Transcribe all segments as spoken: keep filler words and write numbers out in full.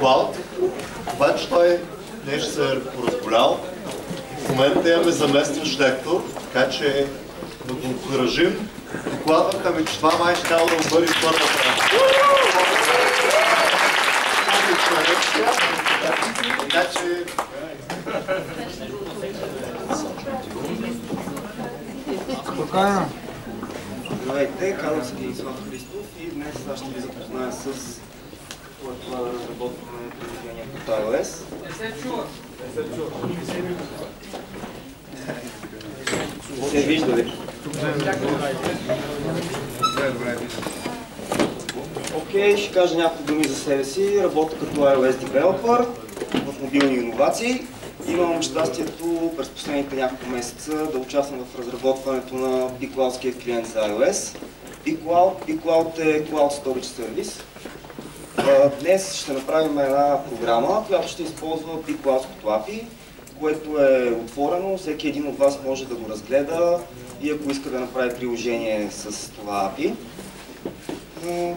Cloud, обаче той нещо се е поразболял. В момента имаме заместващ лектор, така че да го окуражим. Докладваха ми, че това май ще трябва да бъде първата. Така че... Спокойно. Здравейте, казвам се Денислав Христов и днес аз ще ви запозная с това разработване на приложение по iOS. Не се чува. Не се чува. Не се вижда ли? Окей, ще кажа няколко думи за себе си. Работя като iOS девелопър в мобилни иновации. Имам щастието през последните няколко месеца да участвам в разработването на bCloud-ския клиент за iOS. bCloud, bCloud е Cloud Storage Service. Днес ще направим една програма, която ще използва bCloud-ското ей пи ай, което е отворено, всеки един от вас може да го разгледа и ако иска да направи приложение с това ей пи ай.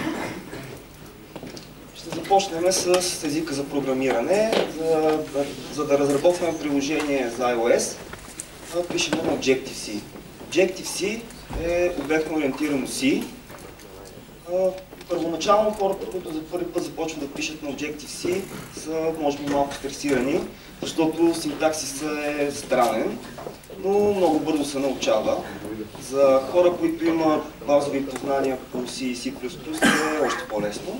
Ще започнем с езика за програмиране. За, за да разработваме приложение за iOS, пишем на Objective-C. Objective-C е обектно ориентирано C. Първоначално хората, които за първи път започват да пишат на Objective-C, са може би малко стресирани, защото синтаксисът е странен, но много бързо се научава. За хора, които имат базови познания по C и C++, е още по-лесно.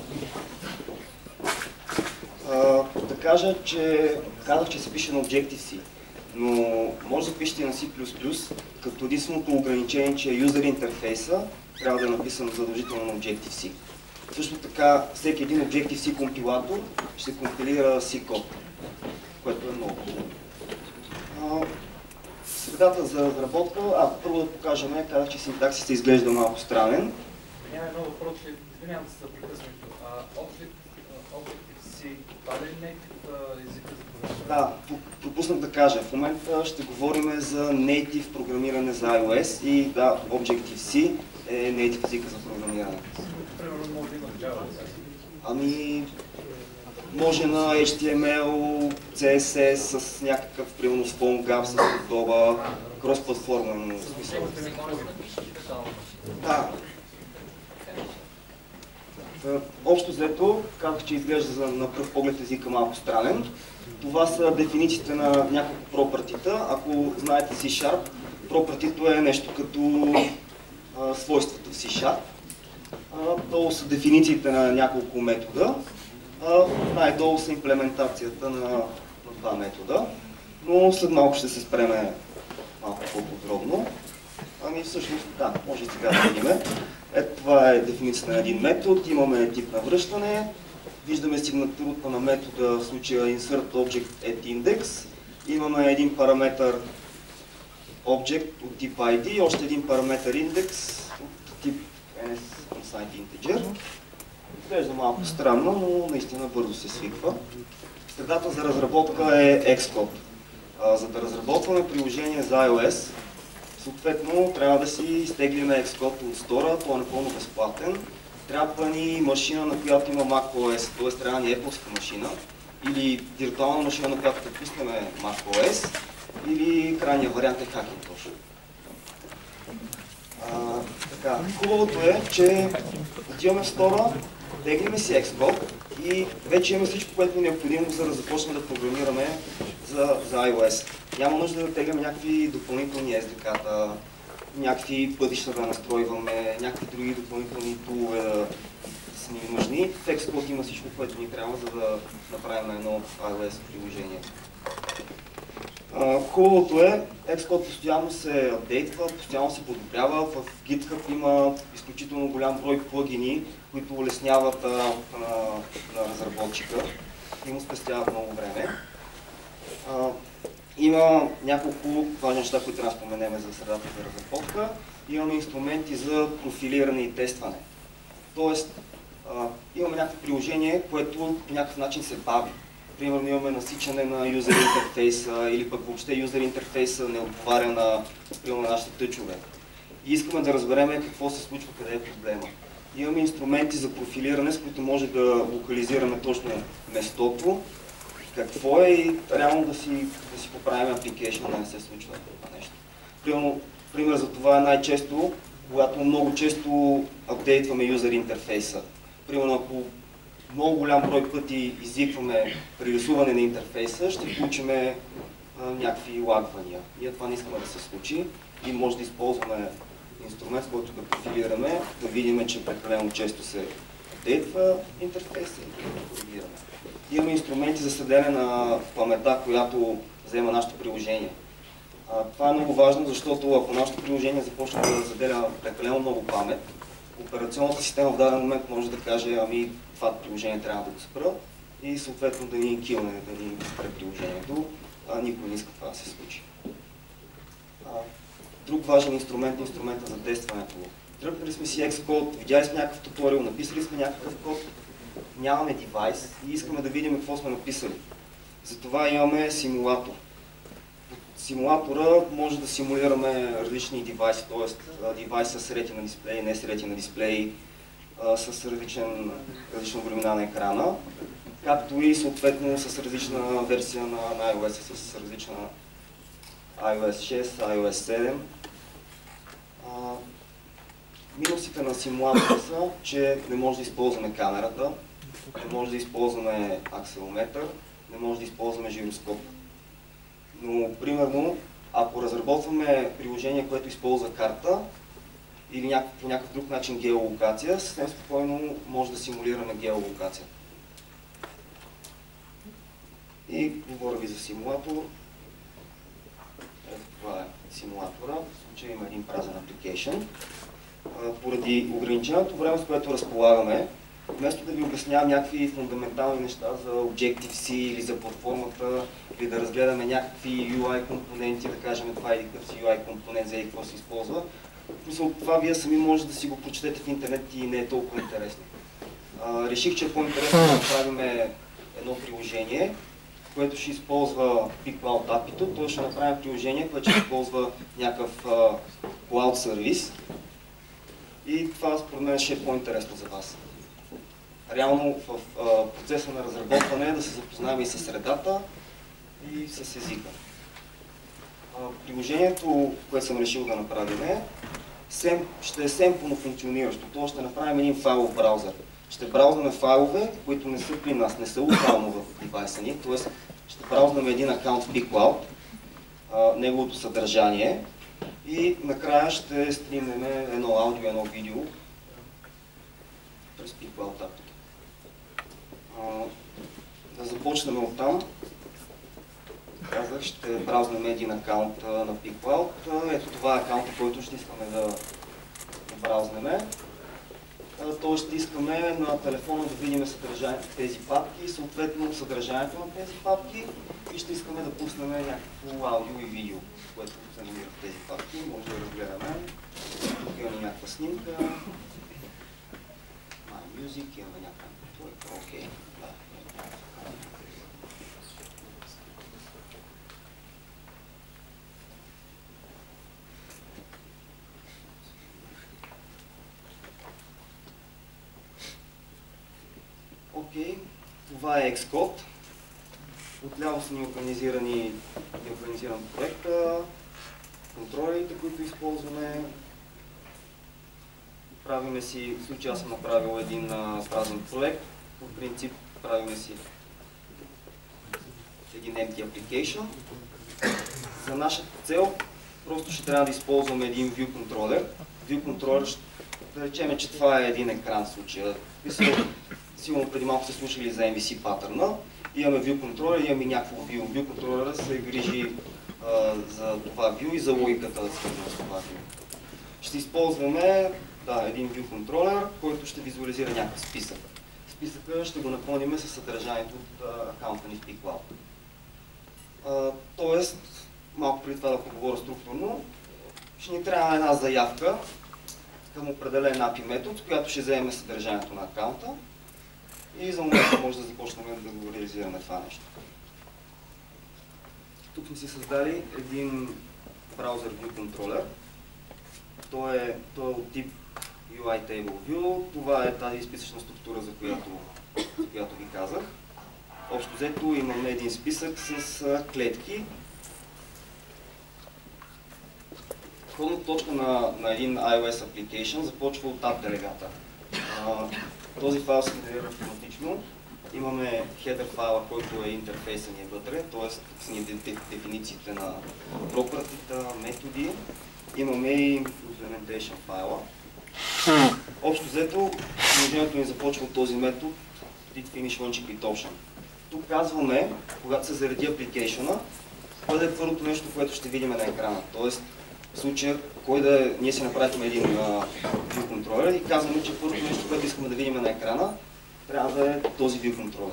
Да кажа, че казах, че се пише на Objective-C, но може да пишете и на C++, като единственото ограничение, че юзер интерфейса трябва да е написан задължително на Objective-C. Също така, всеки един Objective-C компилатор ще компилира C код, което е много хубаво. Средата за разработка, а първо да покажем, казах, че синтаксисът изглежда малко странен. Няма едно въпрос, че извинявам се за прекъсването. Objective-C, това ли е native езика за програмиране? Да, пропуснах да кажа. В момента ще говорим за native програмиране за iOS и да, Objective-C е native езика за програмиране. Примерно може да има Java. Ами, може на Ейч Ти Ем Ел, Си Ес Ес с някакъв, примерно с PhoneGap, с Adobe, кросплатформен смисъл. Да. Общо взето, казах, че изглежда на пръв поглед езика малко странен. Това са дефинициите на няколко пропъртита. Ако знаете C-Sharp, пропъртито е нещо като а, свойствата в C-Sharp. Долу са дефинициите на няколко метода. Най-долу са имплементацията на, на два метода. Но след малко ще се спреме малко по-подробно. Ами всъщност, да, може и сега да видим. Ето това е дефиницията на един метод. Имаме тип на връщане. Виждаме сигнатурата на метода, в случая insert object at index. Имаме един параметър object от тип ай ди и още един параметър index от тип unsigned integer. Изглежда малко странно, но наистина бързо се свиква. Средата за разработка е Xcode. За да разработваме приложение за iOS, съответно трябва да си изтеглим Xcode от стора, той е напълно безплатен. Трябва ни машина, на която има macOS, т.е. трябва ни Apple-ска машина, или виртуална машина, на която да пуснем macOS, или крайният вариант е Hackintosh. Така, хубавото е, че отиваме в стора, теглиме си Xcode и вече имаме всичко, което е необходимо, за да започнем да програмираме за, за iOS. Няма нужда да тегляме някакви допълнителни ес ди кей-та, някакви пътища да настройваме, някакви други допълнителни тулове да са ни нужни. В Xcode има всичко, което ни трябва, за да направим едно iOS приложение. Хубавото е, Xcode постоянно се апдейтва, постоянно се подобрява. В GitHub има изключително голям брой плагини, които улесняват работата на, на разработчика и му спестяват много време. А, има няколко важни неща, които трябва да споменем за средата за разработка. Имаме инструменти за профилиране и тестване. Тоест, а, имаме някакво приложение, което по някакъв начин се бави. Примерно имаме насичане на юзер интерфейса или пък въобще юзер интерфейса не отговаря на, на нашите тъчове. И искаме да разберем какво се случва, къде е проблема. Имаме инструменти за профилиране, с които може да локализираме точно местото, какво е и реално да си, да си поправим application, да не се случва това нещо. Примерно, пример за това е най-често, когато много често апдейтваме юзер интерфейса. Примерно, ако много голям брой пъти извикваме при рисуване на интерфейса, ще получим някакви лагвания. Ние това не искаме да се случи и може да използваме инструмент, с който да профилираме, да видим, че прекалено често се апдейтва интерфейса и да го коригираме. Имаме инструменти за следене на паметта, която взема нашето приложение. А, това е много важно, защото ако нашето приложение започне да заделя прекалено много памет, операционната система в даден момент може да каже, ами това приложение трябва да го спра и съответно да ни килне, да ни спре приложението, а никой не иска това да се случи. А, друг важен инструмент е инструмента за тестването. Тръпнали сме си Xcode, видяли сме някакъв туториал, написали сме някакъв код, нямаме девайс и искаме да видим какво сме написали. Затова имаме симулатор. От симулатора може да симулираме различни девайси, т.е. девайси с Retina дисплей, не с Retina дисплей, с различен, различна големина на екрана, както и съответно с различна версия на, на iOS, с различна ай О Ес шест, ай О Ес седем. А, минусите на симулатора са, че не може да използваме камерата, не може да използваме акселометър, не може да използваме жироскоп. Но, примерно, ако разработваме приложение, което използва карта или някакъв, по някакъв друг начин геолокация, съвсем спокойно може да симулираме геолокация. И говоря ви за симулатор. Ето това е симулатора. В случая има един празен application. Поради ограниченото време, с което разполагаме, вместо да ви обяснявам някакви фундаментални неща за Objective-C или за платформата, или да разгледаме някакви Ю Ай компоненти, да кажем това е какъв си Ю Ай компонент, за и какво се използва, мисля, това вие сами може да си го прочетете в интернет и не е толкова интересно. А, реших, че е по-интересно да направим едно приложение, което ще използва BigCloud ей пи ай-то, т.е. ще направим приложение, което ще използва някакъв а, Cloud сервис и това според мен ще е по-интересно за вас. Реално в а, процеса на разработване да се запознаем и с средата и с езика. А, приложението, което съм решил да направим е, сем, ще е семпълно функциониращо, т.е. ще направим един файлов браузър. Ще браузваме файлове, които не са при нас, не са локално в девайса ни, т.е. ще браузнаме един акаунт в BigCloud, а, неговото съдържание и накрая ще стримнем едно аудио, едно видео през BigCloud ей пи ай. Да започнем от там. Казах, ще браузнем един акаунт на BigCloud. Ето това е акаунта, който ще искаме да, да браузнем. Тоест ще искаме на телефона да видим съдържанието на тези папки и съответно съдържанието на тези папки и ще искаме да пуснем някакво аудио и видео, което се намира в тези папки. Може да разгледаме. Тук имаме някаква снимка. My Music, имаме някаква. Окей. Да. Окей, това е Xcode. Отляво са ни организирани, организиран проекта, контролите, които използваме. Правиме си, в случая аз съм направил един празен проект. В принцип правиме си един empty application. За нашата цел просто ще трябва да използваме един view controller. View controller, да речем, че това е един екран в случая. Сигурно преди малко се слушали за Ем Ви Си патърна. Имаме view controller, имаме някакво view. View controller се грижи а, за това view и за логиката да свързана с това view. Ще използваме да, един view controller, който ще визуализира някакъв списък. Списъка ще го напълним със съдържанието от а, акаунта ни в BigCloud. А, тоест, малко преди това да поговоря структурно, ще ни трябва една заявка към определен ей пи ай метод, с която ще вземем съдържанието на акаунта и за момента може да започнем да го реализираме това нещо. Тук сме си създали един браузър View Controller. Той е, той е от тип ю ай Table View. Това е тази списъчна структура, за която, за която ви казах. Общо взето имаме един списък с клетки. Входната точка на, на един iOS application започва от app делегата. Този файл се генерира автоматично. Имаме header файла, който е интерфейса ни вътре, т.е. са ни дефинициите на property-та, методи. Имаме и implementation файла. Общо взето, приложението ни започва от този метод did finish launch create option. Тук казваме, когато се зареди application-а, кое да е първото нещо, което ще видим на екрана. Тоест, в случая, кой да е, ние си направим един view controller и казваме, че първото нещо, което искаме да видим на екрана, трябва да е този view controller.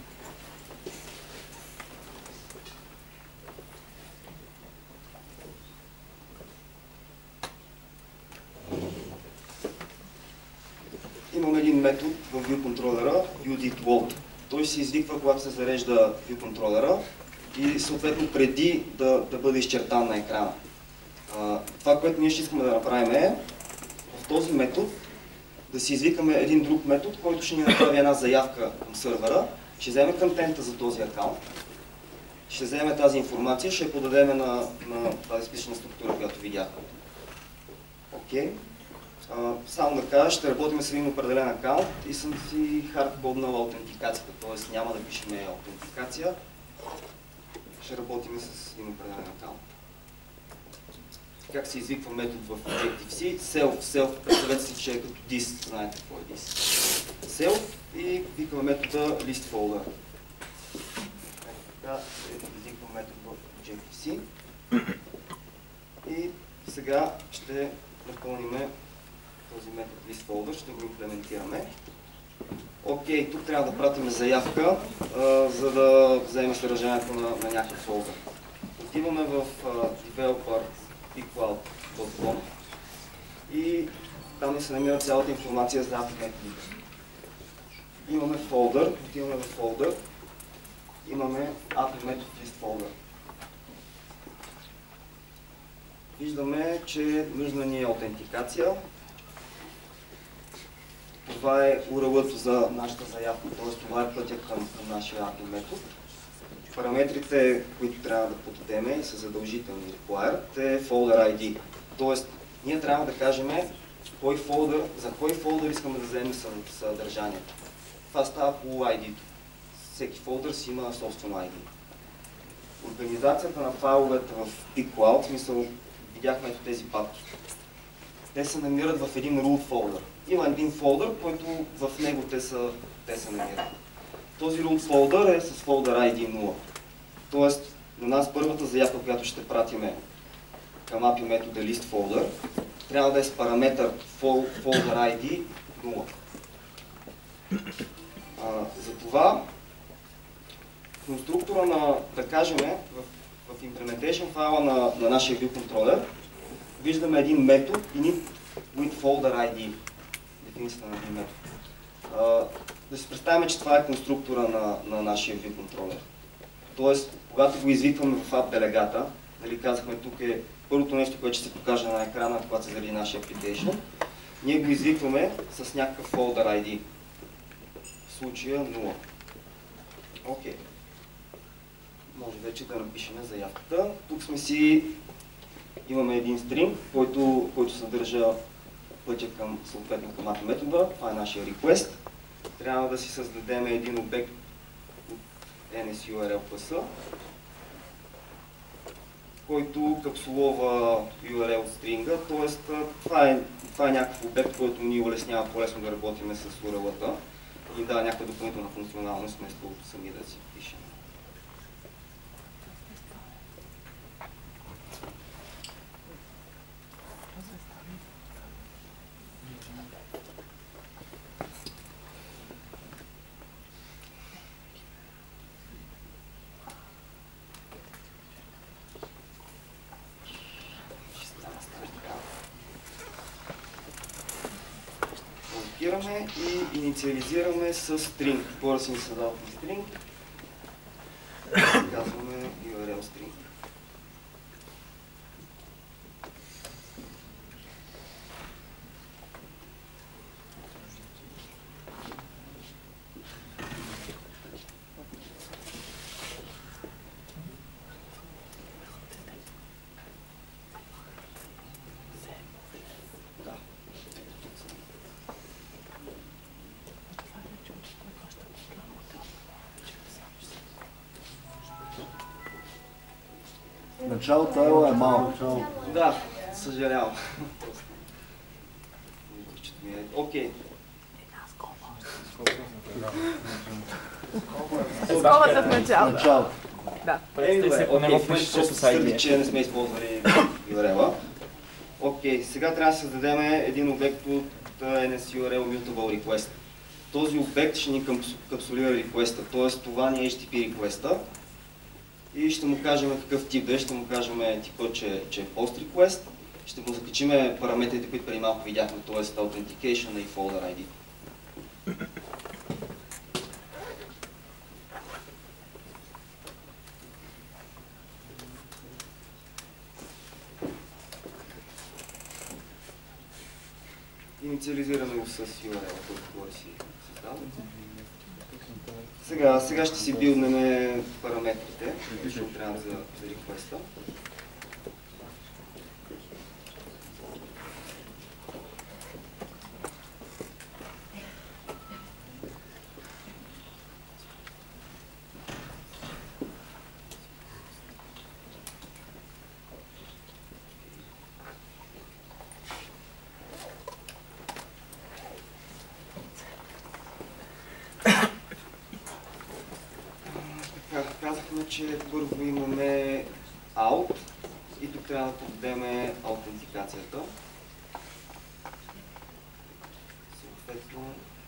Имаме един метод в view controller, viewDidLoad. Той се извиква, когато се зарежда view controller и съответно преди да, да бъде изчертан на екрана. А, това, което ние ще искаме да направим е в този метод да си извикаме един друг метод, който ще ни направи една заявка към сървъра, ще вземе контента за този акаунт, ще вземе тази информация, ще я подадем на, на тази списъчна структура, която видяхме. Окей. Uh, само да кажа, ще работим с един определен акаунт и съм си хардкоднал аутентикацията, т.е. няма да пишем аутентикация, ще работим с един определен акаунт. Как се извиква метод в Objective-C? Self, self, представете си, че е като dis, знаете какво е dis. Self и викаме метода listFolder. Така се извиква метод в Objective-C. И сега ще напълним този метод listFolder, ще го имплементираме. Окей, тук трябва да пратим заявка, а, за да вземем съдържанието на, на някакъв фолдър. Отиваме в а, developer picloud точка com и там ни се намира цялата информация за API методите. Имаме фолдър, отиваме в фолдър, имаме API метод listFolder. Виждаме, че нужна ни е аутентикация. Това е ю ар ел-ът за нашата заявка, т.е. това е пътя към, към нашия ей пи ай метод. Параметрите, които трябва да подадем и са задължителни required, е folder ай ди. Т.е. ние трябва да кажем кой фолдър, за кой фолдър искаме да вземем съдържанието. Това става по ай ди-то. Всеки фолдър си има собствено ай ди. Организацията на файловете в picloud, в смисъл, видяхме ето тези папки. Те се намират в един root фолдър. Има един фолдър, който в него те са, те се намират. Този root фолдър е с фолдър ай ди нула. Тоест, на нас първата заявка, която ще пратиме към ей пи ай метода listFolder, трябва да е с параметър folder ай ди нула. А, затова конструктора на, да кажем, в, в implementation файла на, на нашия view controller, виждаме един метод init with folder ай ди. Дефиницията на един метод. А, да си представим, че това е конструктора на, на нашия view controller. Тоест, когато го извикваме в app делегата, дали казахме тук е първото нещо, което ще се покаже на екрана, когато се заради нашия application, ние го извикваме с някакъв folder ай ди. В случая нула. Окей. Може вече да напишем заявката. Тук сме си, имаме един стринг, който, който съдържа пътя към, съответно към ей пи ай метода. Това е нашия request. Трябва да си създадем един обект от ен ес ю ар ел пи ес, който капсулова ю ар ел стринга, т.е. това е, това е някакъв обект, който ни улеснява по-лесно да работим с ю ар ел-ата и дава някаква допълнителна функционалност, вместо сами да си пишем. И инициализираме с string. Пора си ни създават на string. Казваме ю ар ел string. Началото ела е малко. Да, съжалявам. Окей. Скобата в началото. Началото. Да. Е, добре, ако не го окей, пишеш просто с ай ди. сърди, че не сме използвали ю ар ел-а. Окей, сега трябва да създадем един обект от ен ес ю ар ел Mutable Request. Този обект ще ни капсулира реквеста, т.е. това ни е ейч ти ти пи реквеста. И ще му кажем какъв тип да е, ще му кажем типа, че, че е post request. Ще му закачим параметрите, които преди малко видяхме, т.е. authentication и folder ай ди. Инициализираме го с ю ар ел, който си създал. Сега, сега ще си билднем параметрите, които ще трябва за, за реквеста. Казахме, че първо имаме out и тук трябва да подадем аутентикацията. Съответно,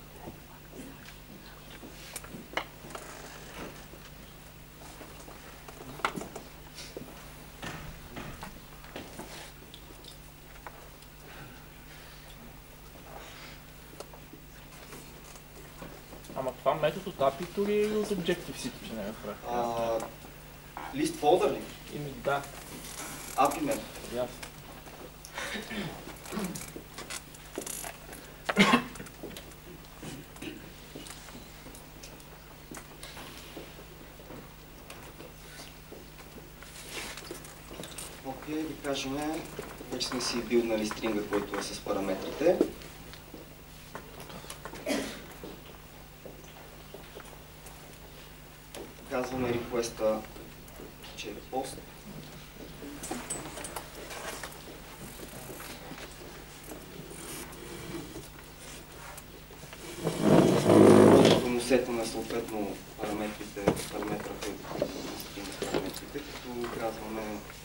Ама това метод от ей пи ай-то ли или от Objective-C, че не ме правя? лист фолдър ли? Ими да, ей пи ай метод. ясно. Окей, да кажем, вече сме си билднали стринга, който е с параметрите. Казваме реквеста, че е пост. Като му сетваме съответно параметрите, параметра, който е с параметрите, като казваме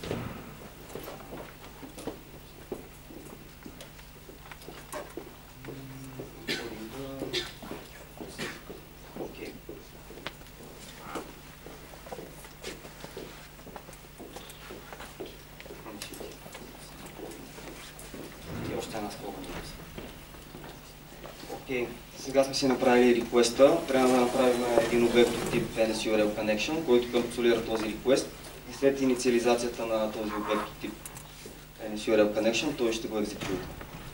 Окей, сега сме си направили реквеста, трябва да направим един обект от тип ен ес ю ар ел Connection, който капсулира този реквест и след инициализацията на този обект от тип ен ес ю ар ел Connection, той ще го екзекютва.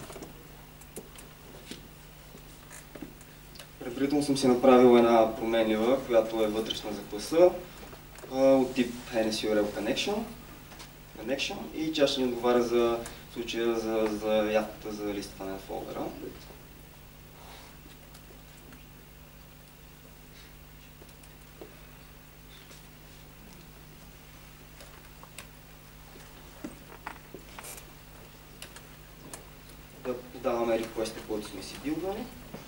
Предварително съм си направил една променлива, която е вътрешна за класа от тип ен ес ю ар ел Connection, Connection и тя ще ни отговаря за случая за заявката за листване на фолдъра. Да подаваме реквеста, който сме си билднали.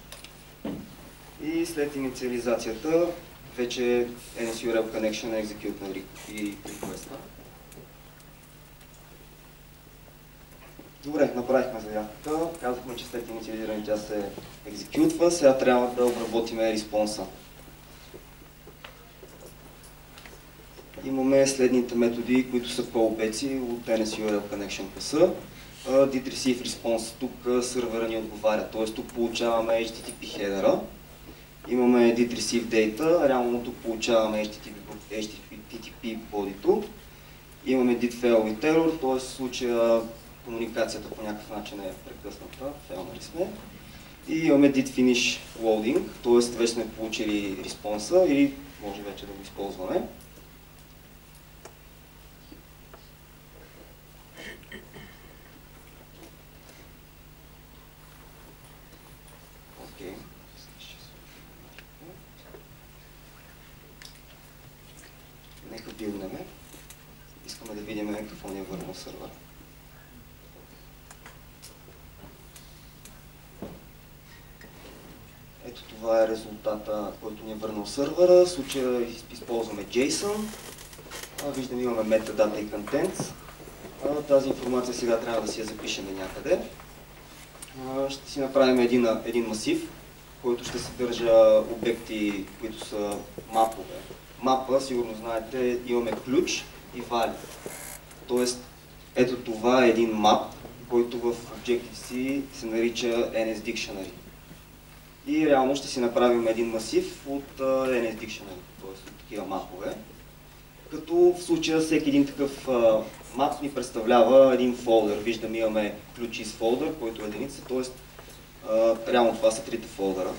И след инициализацията вече ен ес ю ар ел Connection е екзекютнал и реквеста. Добре, направихме заявката, казахме, че след инициализиране тя се екзекютва, сега трябва да обработим респонса. Имаме следните методи, които са callbacks от ен ес ю ар ел Connection класа. did receive response, тук сървъра ни отговаря, т.е. тук получаваме ейч ти ти пи хедера. Имаме did receive data, реално тук получаваме ейч ти ти пи body-то. Имаме did fail with error, т.е. в случая комуникацията по някакъв начин е прекъсната, фейлнали сме. И имаме did finish loading, т.е. вече сме получили респонса или може вече да го използваме. Окей. Нека билднеме. Искаме да видим какво ни е върнал сървър. Ето това е резултата, който ни е върнал сървъра. В случая използваме JSON. Виждам, имаме metadata и contents. Тази информация сега трябва да си я запишем някъде. Ще си направим един, един масив, който ще съдържа обекти, които са мапове. Мапа, сигурно знаете, имаме ключ и value. Тоест, ето това е един map, който в Objective-C се нарича ен ес Dictionary. И реално ще си направим един масив от ен ес Dictionary, т.е. от такива мапове. Като в случая всеки един такъв а, мап ни представлява един фолдър. Виждам, имаме ключи с фолдър, който е единица, т.е. реално това са трите фолдъра.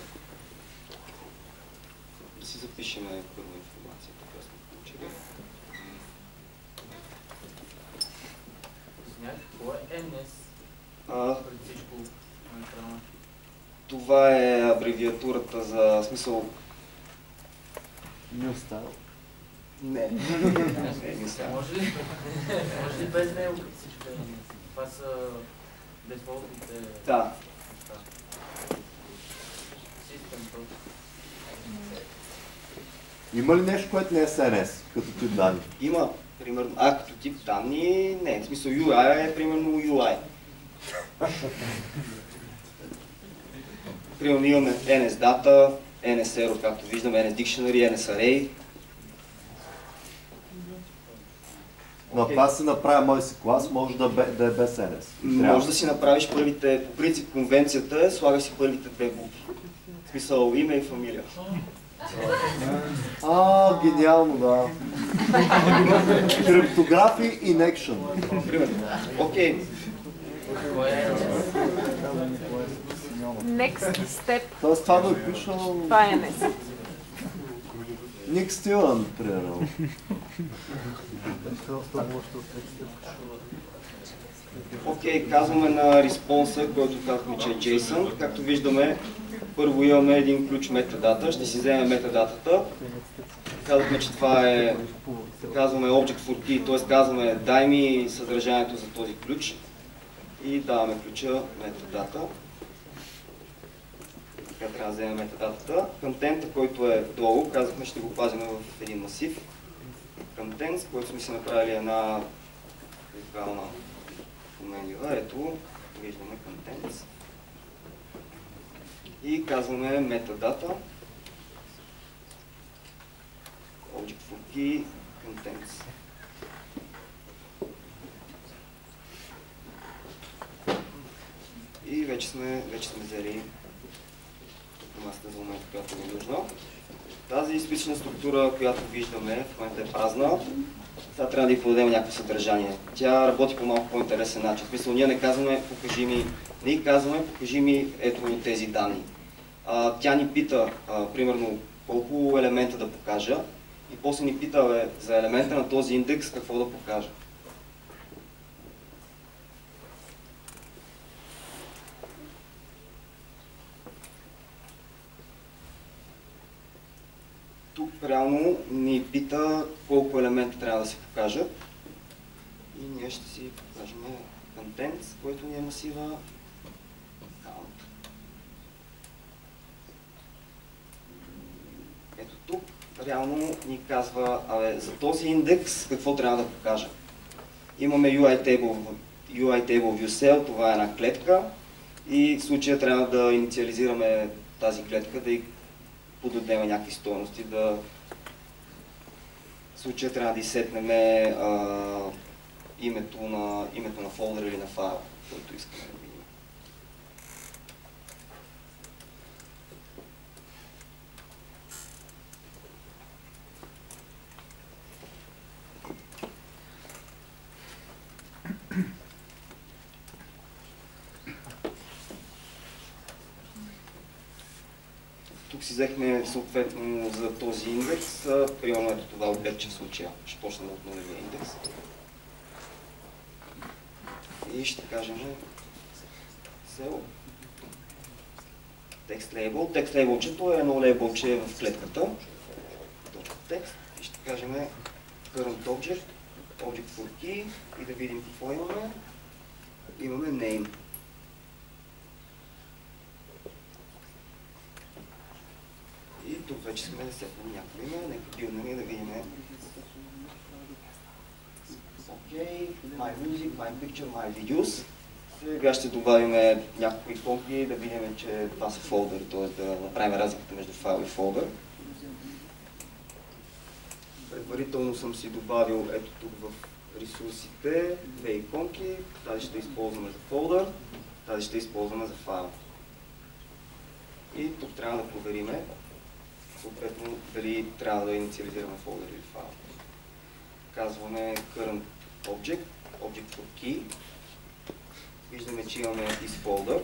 Да си запишем първо информацията, която сме получили. Какво е ен ес? А, Преди всичко на екрана. Това е абревиатурата за смисъл... New Style. Не. Не, не сега. Може ли? Може ли без него като всичко е ен ес? Това са дефолтните Да. неща. Систем просто. Има ли нещо, което не е ес ен ес, като тип данни? Има, примерно, а като тип данни, не, в смисъл ю ай е примерно ю ай. Примерно имаме ен ес Data, ен ес Error, както виждаме, ен ес Dictionary, ен ес Array. Но okay. Това се направи мой си клас, може да, бе, да е без ен ес. Може да си направиш първите, по принцип конвенцията е, слагаш си първите две букви. В смисъл име и фамилия. А, гениално, да. Криптографи in action. Примерно. Окей. Next step. Тоест това го е пишено... Това е ен ес. Ник Стилан, примерно. Окей, казваме на респонса, който казваме, че е JSON. Както виждаме, първо имаме един ключ metadata. Ще си вземем метадатата. Казваме, че това е, казваме object for key, т.е. казваме дай ми съдържанието за този ключ и даваме ключа metadata. Така трябва да вземем метадатата. Контента, който е долу, казахме, ще го пазим в един масив. Contents, който сме си направили една локална поменлива. Ето, виждаме Contents. И казваме metadata. Object for key, Contents. И вече сме, вече сме взели информацията за момента, която е нужна. Тази специфична структура, която виждаме, в момента е празна. Сега трябва да й подадем някакво съдържание. Тя работи по малко по-интересен начин. В смисъл, ние не казваме, покажи ми, не казваме, покажи ми ето тези данни. А, тя ни пита, а, примерно, колко елемента да покажа и после ни пита бе, за елемента на този индекс какво да покажа. Тук реално ни пита колко елемента трябва да се покажат и ние ще си покажем contents, който ни е масива count. Ето тук реално ни казва, абе, за този индекс какво трябва да покажа. Имаме ю ай table, ю ай table viewCell, това е една клетка и в случая трябва да инициализираме тази клетка, да й подадем някакви стойности, да в случая трябва да изсетнем а, името, на, името на фолдър или на файл, който искаме да видим. Тук си взехме съответно за този индекс, примерно ето това обектче в случая. Ще почнем от нулевия индекс. И ще кажем cell text label. Text labelчето е едно лейбълче в клетката. Текст. И ще кажем current object Object for key и да видим какво имаме. Имаме name. И тук вече сме да сетнем някакво име, нека билднем и да видим. Окей, My Music, My Picture, My Videos. Сега ще добавим някакви иконки, да видим, че това са фолдъри, т.е. да направим разликата между файл и фолдър. Предварително съм си добавил ето тук в ресурсите две иконки. Тази ще използваме за фолдър, тази ще използваме за файл. И тук трябва да проверим съответно дали трябва да инициализираме фолдър или файл. Казваме current object, object for key. Виждаме, че имаме isFolder.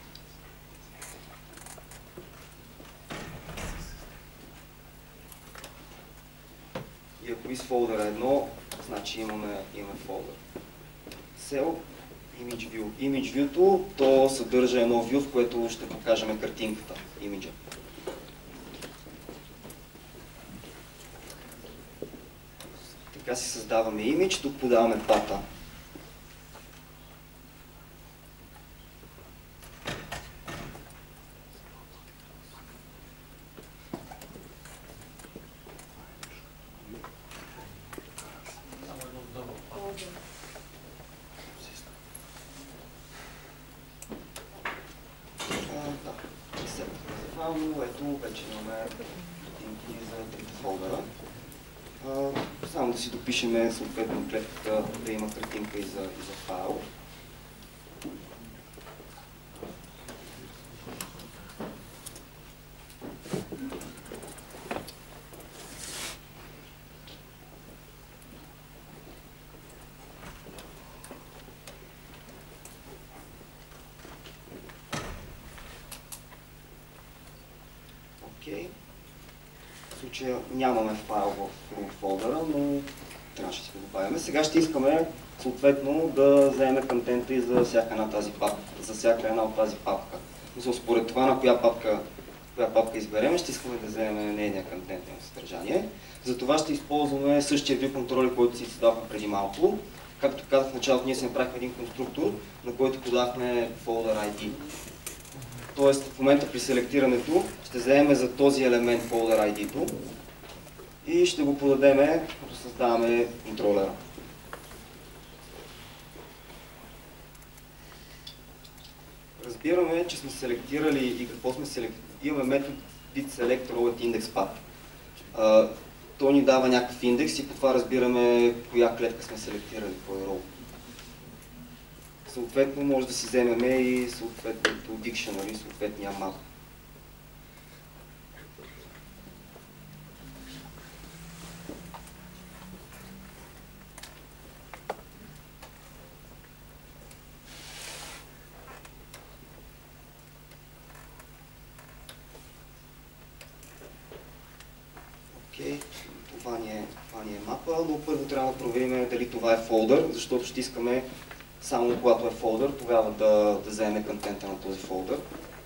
И ако isFolder е едно, значи имаме, имаме фолдър. Cell, Image View. Image View-то, то съдържа едно view, в което ще покажем картинката, имиджа. Така си създаваме имидж, тук подаваме пата. Ето, вече имаме картинки за трите фолдъра. Само да си допишеме съответно клетката да има картинка и за, и за файл. В случая нямаме файл в фолдъра, но трябваше да си го добавим. Сега ще искаме съответно да вземем контента и за всяка една тази папка, за всяка една от тази папка. Но според това на коя папка, коя папка изберем, ще искаме да вземем нейния контент на съдържание. Затова ще използваме същия view контроли, който си създавахме преди малко. Както казах в началото, ние си направихме един конструктор, на който подахме folder ай ди. Тоест в момента при селектирането ще вземем за този елемент folder ай ди-то и ще го подадем, като създаваме контролера. Разбираме, че сме селектирали и какво сме селектирали. Имаме метод bit select row at index path. Той ни дава някакъв индекс и по това разбираме коя клетка сме селектирали, кой row. Съответно може да си вземем и съответното dictionary, съответния map. Окей, това ни е, това ни е мапа, но първо трябва да проверим дали това е фолдър, защото ще искаме само когато е фолдър, тогава да, да вземем контента на този фолдър.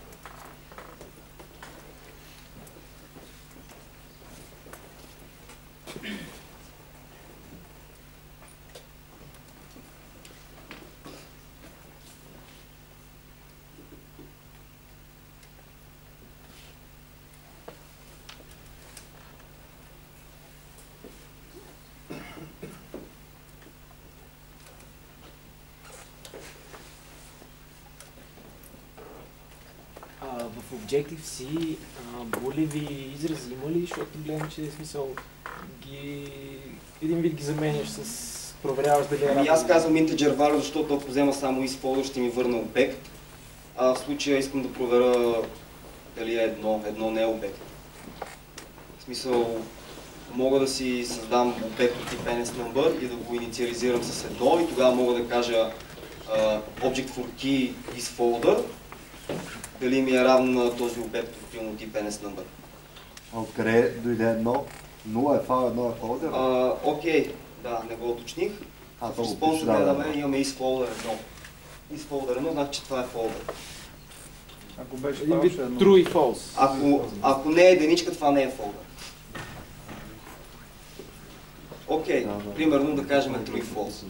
В Objective-C булеви изрази има ли, защото гледам, че е смисъл ги... един вид ги заменяш с проверяваш дали е... Ами аз казвам integer value, защото ако взема само isFolder ще ми върне обект, а в случая искам да проверя дали е едно, едно не е обект. В смисъл, мога да си създам обект от тип ен ес number и да го инициализирам с едно и тогава мога да кажа uh, object for key isFolder, дали ми е равно на този обект от пилно тип ен ес number. Откъде дойде едно? нула е файл, едно е фолдър? Окей, да, не го уточних. А, в респонса гледаме, имаме isFolder едно. isFolder едно, значи че това е фолдър. Ако беше Един файл, вид ще е едно. true и false. Ако, ако не е единичка, това не е фолдър. Окей, okay. Примерно да кажем true false.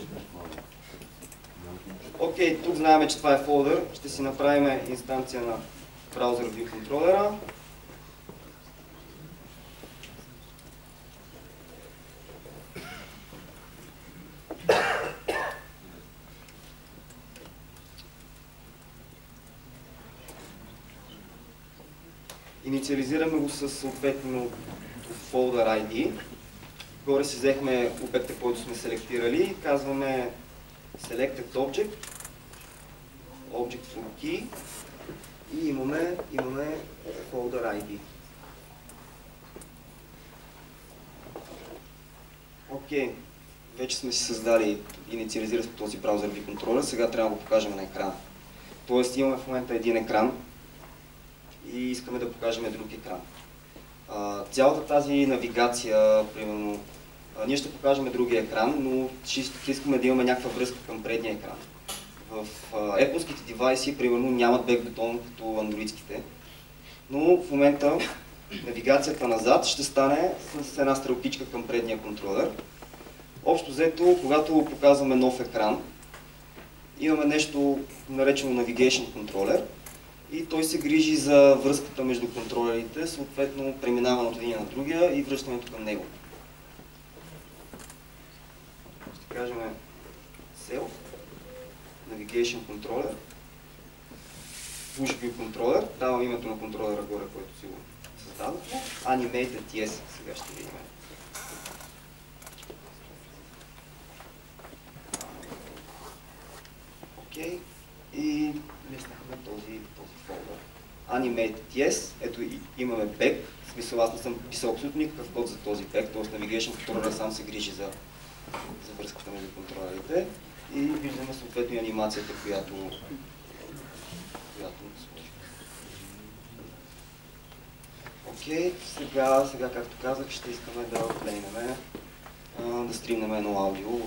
Окей, okay, тук знаем, че това е фолдър. Ще си направим инстанция на Browser View контролера. Инициализираме го с съответно folder ай ди. Горе си взехме обекта, който сме селектирали. Казваме selected object, object for key и имаме, имаме folder ай ди. Окей, okay. Вече сме си създали, инициализирали този браузър ви контролер, сега трябва да го покажем на екрана. Тоест имаме в момента един екран и искаме да покажем друг екран. Uh, цялата тази навигация, примерно, uh, ние ще покажем другия екран, но ще искаме да имаме някаква връзка към предния екран. В uh, Apple-ските девайси, примерно, нямат бек бутон като андроидските, но в момента навигацията назад ще стане с една стрелкичка към предния контролер. Общо взето, когато показваме нов екран, имаме нещо наречено Navigation Controller, и той се грижи за връзката между контролерите, съответно преминаване от един на другия и връщането към него. Ще кажем Self, Navigation Controller, Push View Controller, давам името на контролера горе, който си го създадохме, Animated Yes, сега ще видим. Окей, okay. И лиснахме този, този фолдър. Animated Yes, ето имаме back, в смисъл аз не съм писал абсолютно никакъв код за този back, т.е. Navigation Controller сам се грижи за, за връзката между контролерите и виждаме съответно и анимацията, която, която сложим. Окей, сега, сега, както казах, ще искаме да плейнеме, да стримнем едно аудио.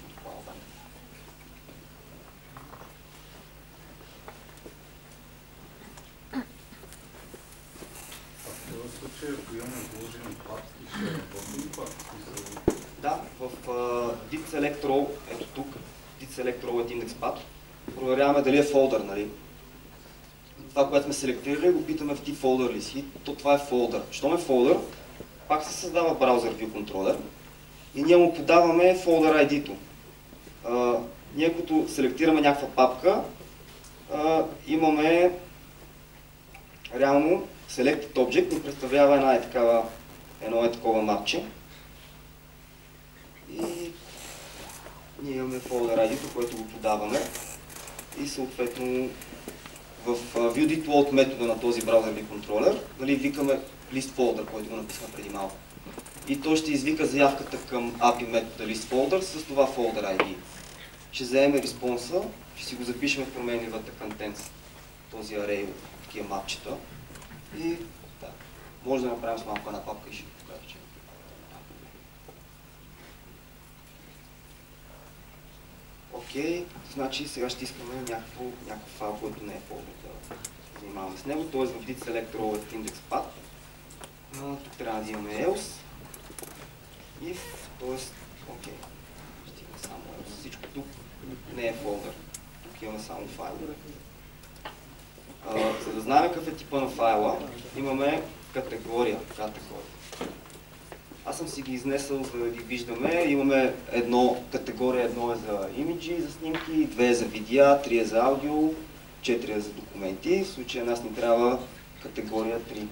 Да, в uh, did select row, ето тук, did select row at index path, проверяваме дали е фолдър, нали? Това, което сме селектирали, го питаме в ти фолдър ли си, то това е фолдър. Щом е фолдър, пак се създава Browser View Controller и ние му подаваме folder ай ди-то. Uh, ние като селектираме някаква папка, uh, имаме реално Selected Object ни представлява една е такава, едно е такова мапче. И ние имаме folder ай ди-то, което го подаваме. И съответно в ViewDidLoad метода на този Browser View Controller, нали, викаме list folder, който го написахме преди малко. И той ще извика заявката към ей пи ай метода list folder с това folder ай ди. Ще вземем респонса, ще си го запишем в променливата contents, този array от такива мапчета. И да, може да направим с малко една папка и ще покажа, че. Окей, значи сега ще искаме някакво, някакъв файл, който не е фолдър да занимаваме с него, т.е. в did select row at index path. Тук трябва да имаме else. If, т.е. окей, ще имаме само else. Всичко тук не е фолдър, тук имаме само файл. Uh, за да знаем какъв е типа на файла, имаме категория. категория. Аз съм си ги изнесъл, за да ги виждаме. Имаме едно, категория едно е за имиджи, за снимки, две е за видеа, три е за аудио, четири е за документи. В случая нас ни трябва категория три.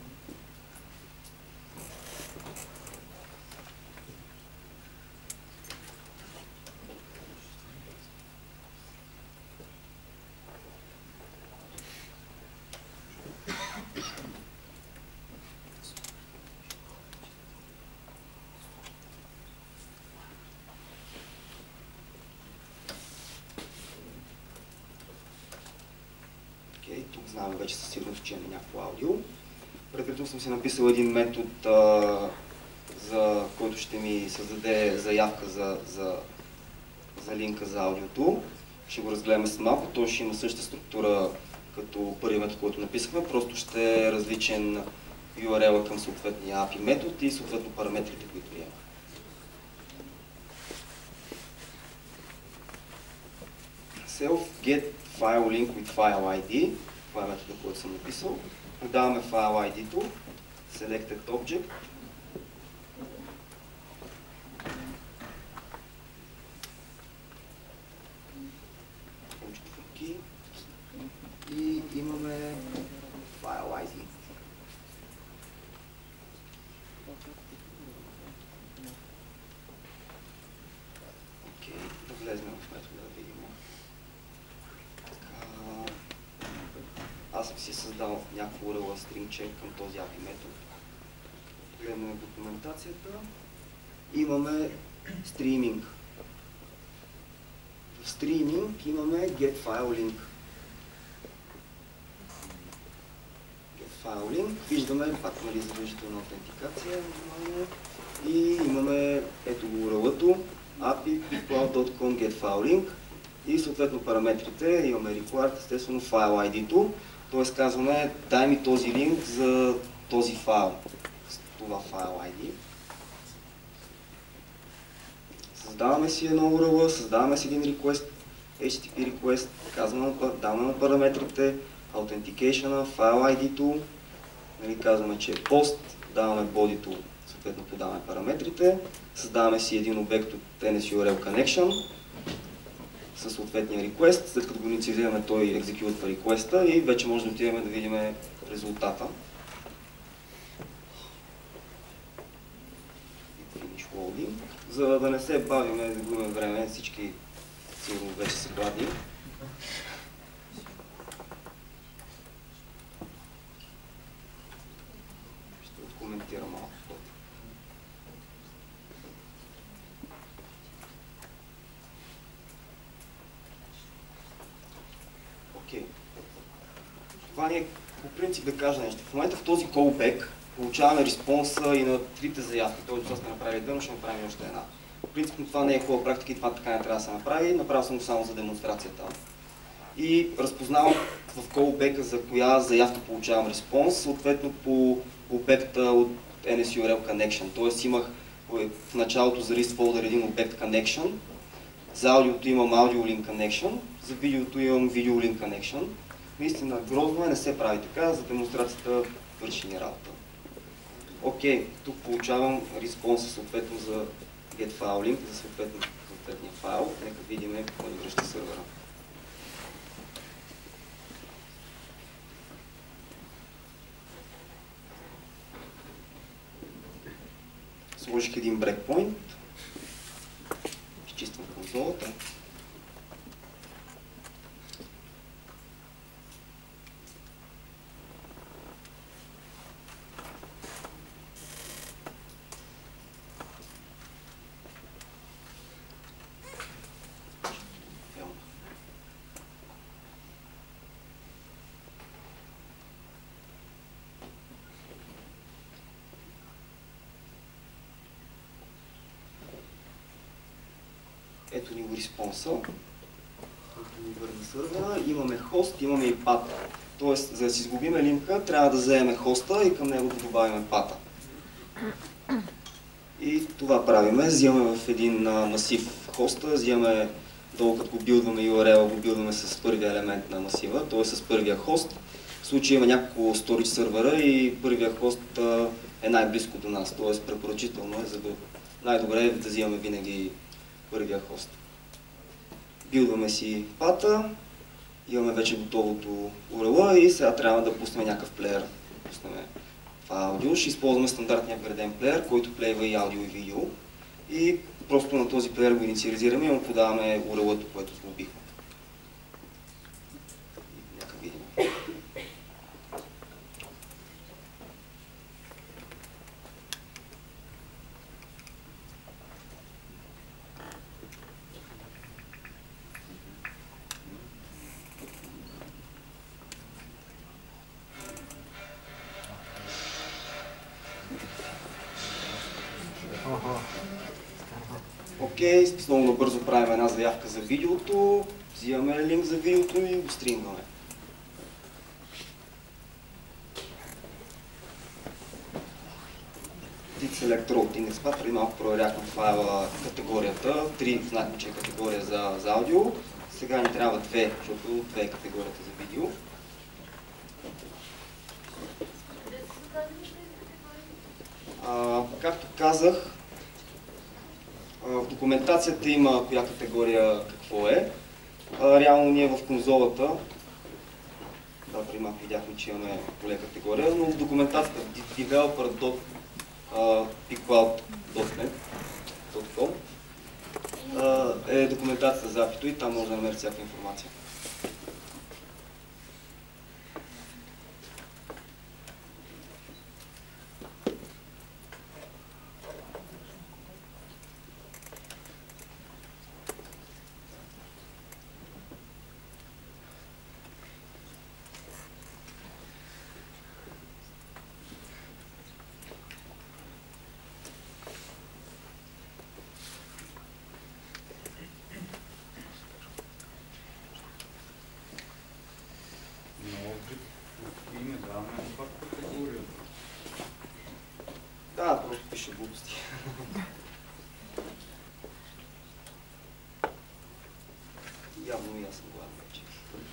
Тук знаем вече със сигурност, че има някакво аудио. Предварително съм си написал един метод, а, за който ще ми създаде заявка за, за, за линка за аудиото. Ще го разгледаме с малко. Той ще има същата структура като първият метод, който написахме. Просто ще е различен ю ар ел към съответния ей пи ай метод и съответно параметрите, които има. self get file link with file ай ди. Това е метода, който съм написал. Подаваме file ай ди-то, selected object. И имаме file ай ди. Окей, да влезем в метода да видим. Аз съм си създал някакво ю ар ел string check към този ей пи ай метод. Гледаме документацията. Имаме стриминг. В стриминг имаме get file link. Get file link. Виждаме пак нали задължителна аутентикация. И имаме ето го ю ар ел-ато ей пи ай picloud точка com get file link. И съответно параметрите имаме required, естествено file ай ди-то. Т.е. казваме, дай ми този линк за този файл, това файл ай ди. Създаваме си едно ю ар ел, създаваме си един request, ейч ти ти пи request, казваме, даваме на параметрите, authentication, файл ай ди-то, нали, казваме, че е post, даваме body-то, съответно подаваме параметрите, създаваме си един обект от ен ес ю ар ел connection, със съответния request, след като го инициализираме, той екзекютва request-а и вече може да отидем да видим резултата. Finish loading. За да не се бавиме, да губим време, всички сигурно вече са гладни. Ще откоментирам малко. Това ни е по принцип да кажа нещо. В момента в този callback получаваме респонса и на трите заявки. Този това сме направили две, но ще направим още една. Принципно това не е хубава практика и това така не трябва да се направи. Направил съм го само за демонстрацията. И разпознавам в callback за коя заявка получавам респонс, съответно по обекта от ен ес ю ар ел connection. Тоест имах в началото за list folder един обект connection. За аудиото имам audio link connection, за видеото имам video link connection. Наистина грозно е, не се прави така, за демонстрацията върши ни работа. Окей, тук получавам респонса съответно за get file link, за съответния файл. Нека видим какво ни връща сървъра. Сложих един breakpoint. Изчиствам конзолата. Ето ни го респонса, който ни върна сървъра. Имаме хост, имаме и пата. Тоест, за да си изгубиме линка, трябва да вземем хоста и към него да добавим пата. И това правиме. Взимаме в един а, масив хоста, взимаме долу, като го билдваме ю ар ел, го билдваме с първия елемент на масива, т.е. с първия хост. В случая има няколко storage сървъра и първия хост а, е най-близко до нас, т.е. препоръчително е, за да най-добре е да взимаме винаги първия хост. Билдваме си пата, имаме вече готовото ю ар ел и сега трябва да пуснем някакъв плеер. Пуснем това аудио. Ще използваме стандартния вграден плеер, който плейва и аудио и видео. И просто на този плеер го инициализираме и му подаваме ю ар ел-ато, което сглобихме. Нека видим. Окей, okay, много набързо правим една заявка за видеото, взимаме линк за видеото и го стримваме. Did select route index path, преди малко проверяхме файла категорията, три значи категория за, за аудио. Сега ни трябва две, защото две е категорията за видео. А, както казах, в документацията има коя категория какво е. А, реално ние в конзолата, да, преди малко видяхме, че имаме поле категория, но в документацията developer точка picloud точка net точка com е документацията за апито и там може да намерите всяка информация. Да, просто пише глупости. Явно и аз съм гладен вече.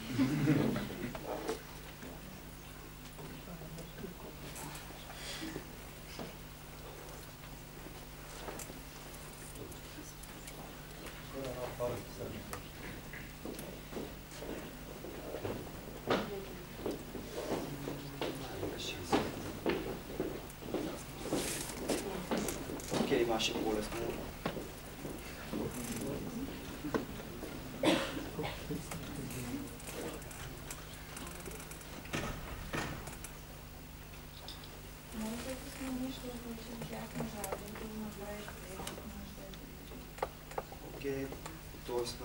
Окей, имаше по-лесно. Окей, готови сме.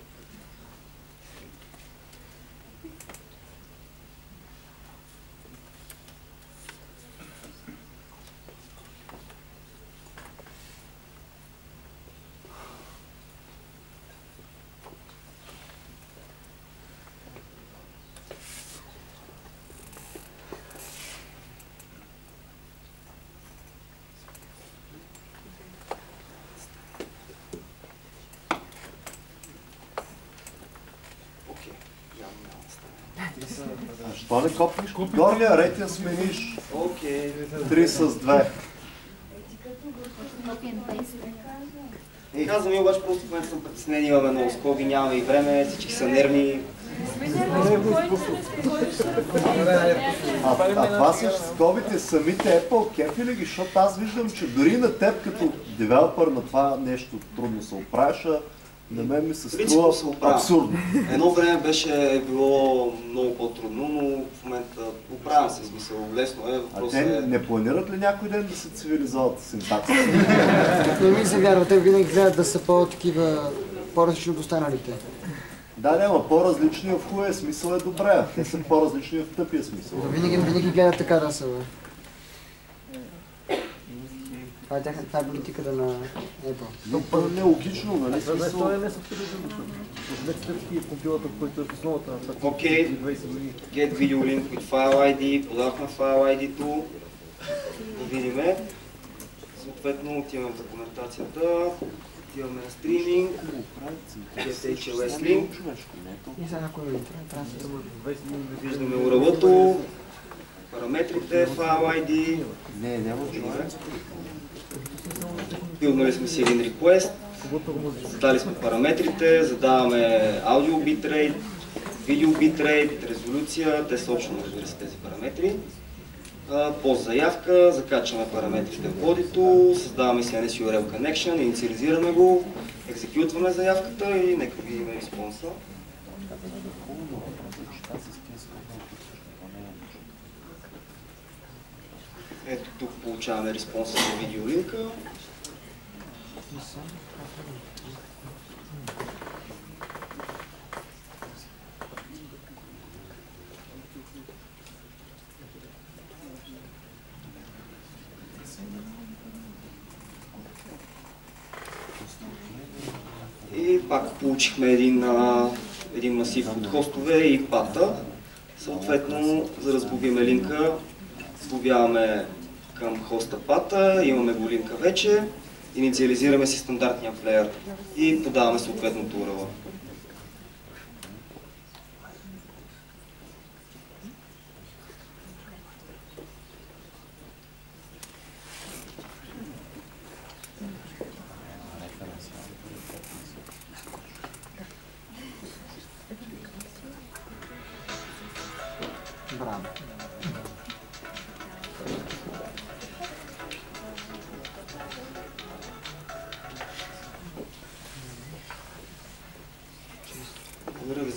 Защо не копнеш? Горния ред я смениш. Окей. три с две. Казвам ми обаче просто в момента съм притеснен, имаме много скоби, нямаме и време, всички са нервни. А, а това с скобите самите Apple кефи ли ги, защото аз виждам, че дори на теб като девелопър на това нещо трудно се оправиш, а на мен ми се струва абсурдно. Едно време беше било много по-трудно, но в момента оправям се, смисъл, лесно е. А те е... не планират ли някой ден да се цивилизоват синтакса? Не ми се вярва, те винаги гледат да са по-такива, по-различни от останалите. Да, няма, по-различни в хубавия смисъл е добре, те са по-различни в тъпия смисъл. Но винаги, винаги гледат така да са, бе. Това е тяхната тази политиката на Apple. Но пък нелогично, нали? Това е не съвсем стъпки компилата, който е в основата на това. Окей, get video link with file ай ди, подахме file ай ди-то, да видиме. Съответно отиваме в документацията, отиваме на стриминг, get ейч ел ес link, виждаме ю ар ел-то, параметрите, file ай ди. Не, няма Билднали сме си един request, задали сме параметрите, задаваме аудио битрейт, видео битрейт, резолюция, те са общо, разбира се, тези параметри. Пост заявка, закачваме параметрите в бодито, създаваме си ен ес ю ар ел connection, инициализираме го, екзекютваме заявката и нека видим респонса. Ето тук получаваме респонса за видеолинка. И пак получихме един, а, един масив от хостове и пата. Съответно, за да сглобиме линка, сглобяваме към хоста пата, имаме го линка вече, инициализираме си стандартния плеер и подаваме съответното ю ар ел.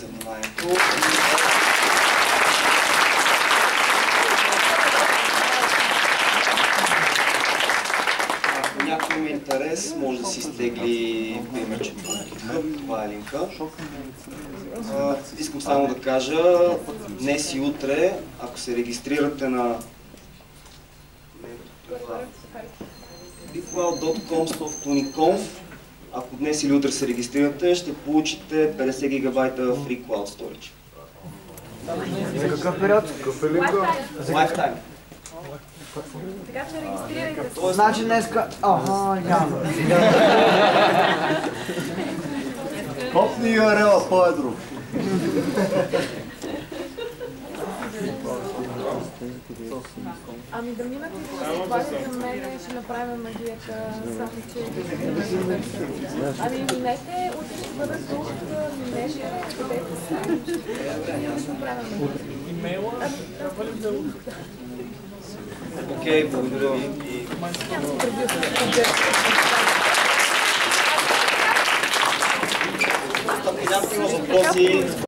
за вниманието. Ако някой има интерес, може да си изтегли примерчето. Това е линка. А, искам само да кажа, днес и утре, ако се регистрирате на freecloud точка com slash tuniconf, ако днес или утре се регистрирате, ще получите петдесет гигабайта FreeCloud Storage. За какъв период? Lifetime. Така че регистрирайте се. Значи днеска... Аха, няма. Копни ю ар ел-а по-едро. Ами да минат и да се обадят към мен, ще направим магията, само че... Ами минете, утре ще бъда тук, минеше, където си, ще направим магията. Имейла? Окей, благодаря ви. Ако някой има въпроси,